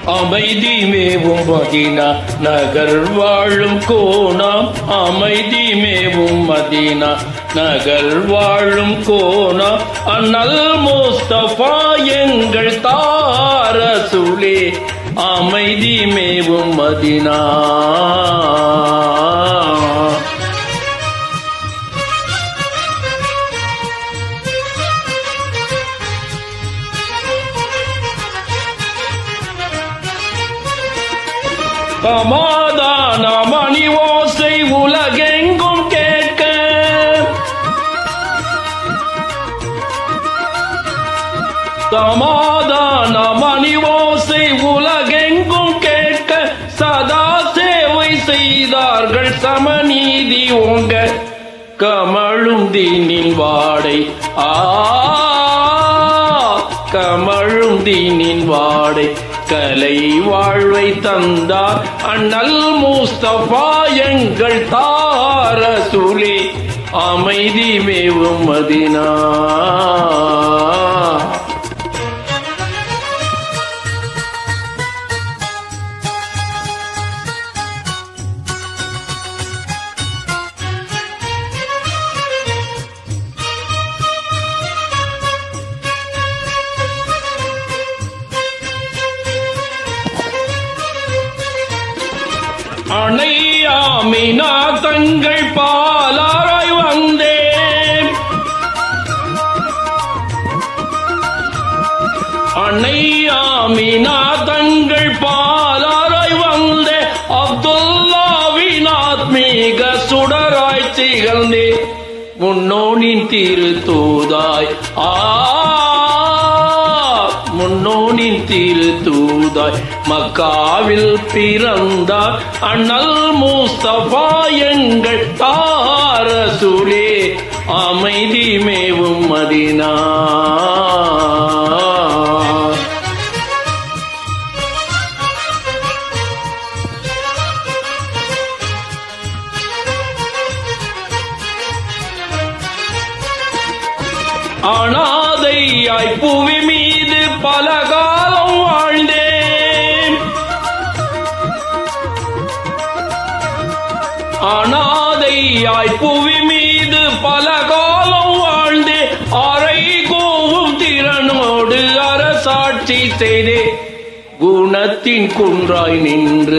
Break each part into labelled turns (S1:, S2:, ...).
S1: அமைதி மேவும் மதீனா நகர் வாழும் கோணம் அமைதி மேவும் மதீனா நகர் வாழும் கோணம் அண்ணல் முஸ்தபா எங்கள் தாரசூலே அமைதி மேவும் மதீனா சமாதான மணி ஓசை உலகெங்கும் கேட்க சமாதான மணி ஓசை உலகெங்கும் கேட்க சதா சேவை செய்தார்கள் சமநீதி ஓங்க கமழும் தீனின் வாடை கமழும் தீனின் வாடை கலை வாழ்வை தந்தார் அண்ணல் முஸ்தபா எங்கள் தாரசூலே அமைதி மேவும் மதீனா அணையாமினா தங்கள் பாலாராய் வந்தேன் அணையாமினா தங்கள் பாலாராய் வந்தே அப்துல்லாவின் ஆத்மீக சுடராய் திகழ்ந்தே முன்னோனின் திருத்தூதாய் முன்னோனின் திருத்தூதாய் மக்காவில் பிறந்தார் அண்ணல் முஸ்தபா எங்கள் தாரசூலே அமைதி மேவும் மதீனா அனாதையாய் புவி மீது பல காலம் வாழ்ந்தேன் அனாதையாய் புவி மீது பல காலம் வாழ்ந்தே அரை கோவும் திறனோடு அரசாட்சி செய்தே குணத்தின் குன்றாய் நின்று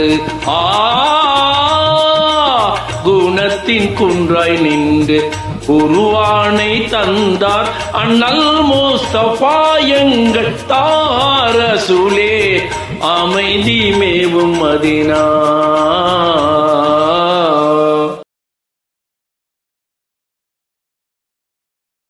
S1: குணத்தின் குன்றாய் நின்று உருவானை தந்தார் அண்ணல் முஸ்தபா எங்கள் தாரசூலே அமைதி மேவும் மதீனா